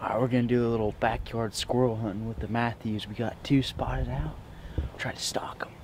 Alright, we're gonna do a little backyard squirrel hunting with the Mathews. We got 2 spotted out. Try to stalk them.